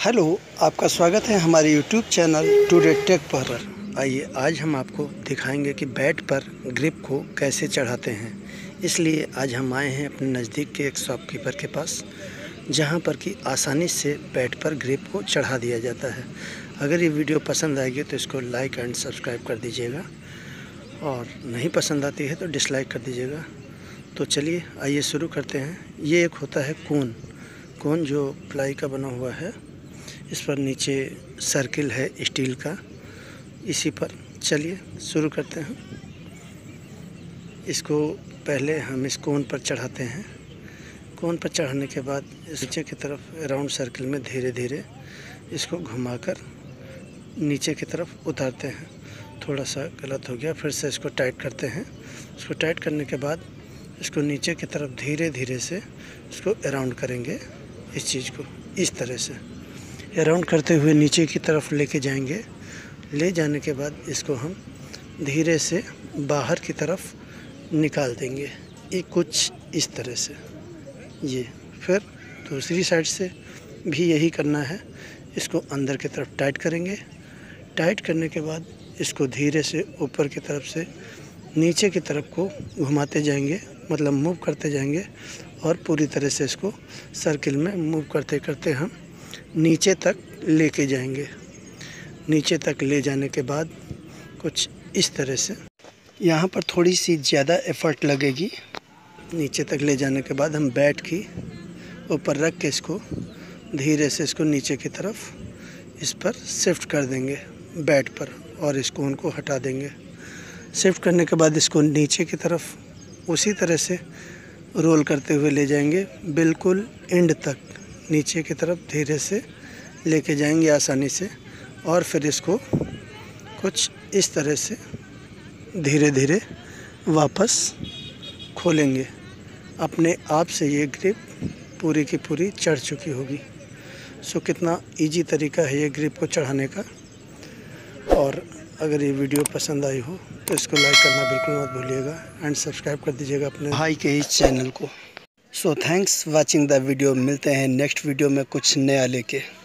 Hello, आपका स्वागत है हमारे यूट्यूब चैनल टुडे टेक पर। आइए आज हम आपको दिखाएंगे कि बैट पर ग्रिप को कैसे चढ़ाते हैं। इसलिए आज हम आए हैं अपने नज़दीक के एक शॉपकीपर के पास, जहां पर कि आसानी से बैट पर ग्रिप को चढ़ा दिया जाता है। अगर ये वीडियो पसंद आएगी तो इसको लाइक एंड सब्सक्राइब कर दीजिएगा, और नहीं पसंद आती है तो डिसलाइक कर दीजिएगा। तो चलिए आइए शुरू करते हैं। ये एक होता है कोन जो प्लाई का बना हुआ है। इस पर नीचे सर्किल है स्टील का। इसी पर चलिए शुरू करते हैं। इसको पहले हम इस कोन पर चढ़ाते हैं। कोन पर चढ़ाने के बाद इस नीचे की तरफ राउंड सर्किल में धीरे धीरे इसको घुमाकर नीचे की तरफ उतारते हैं। थोड़ा सा गलत हो गया, फिर से इसको टाइट करते हैं। इसको टाइट करने के बाद इसको नीचे की तरफ धीरे धीरे से इसको अराउंड करेंगे। इस चीज़ को इस तरह से अराउंड करते हुए नीचे की तरफ लेके जाएंगे। ले जाने के बाद इसको हम धीरे से बाहर की तरफ निकाल देंगे। ये कुछ इस तरह से। ये फिर दूसरी साइड से भी यही करना है। इसको अंदर की तरफ टाइट करेंगे। टाइट करने के बाद इसको धीरे से ऊपर की तरफ से नीचे की तरफ को घुमाते जाएंगे, मतलब मूव करते जाएंगे, और पूरी तरह से इसको सर्किल में मूव करते करते हम नीचे तक लेके जाएंगे। नीचे तक ले जाने के बाद कुछ इस तरह से यहाँ पर थोड़ी सी ज़्यादा एफर्ट लगेगी। नीचे तक ले जाने के बाद हम बैट की ऊपर रख के इसको धीरे से इसको नीचे की तरफ इस पर शिफ्ट कर देंगे बैट पर, और इस कोन को हटा देंगे। शिफ्ट करने के बाद इसको नीचे की तरफ उसी तरह से रोल करते हुए ले जाएंगे, बिल्कुल एंड तक नीचे की तरफ धीरे से लेके जाएंगे आसानी से। और फिर इसको कुछ इस तरह से धीरे धीरे वापस खोलेंगे। अपने आप से ये ग्रिप पूरी की पूरी चढ़ चुकी होगी। सो कितना इजी तरीका है ये ग्रिप को चढ़ाने का। और अगर ये वीडियो पसंद आई हो तो इसको लाइक करना बिल्कुल मत भूलिएगा, एंड सब्सक्राइब कर दीजिएगा अपने भाई के इस चैनल को। So thanks watching the video. मिलते हैं नेक्स्ट वीडियो में कुछ नया लेके।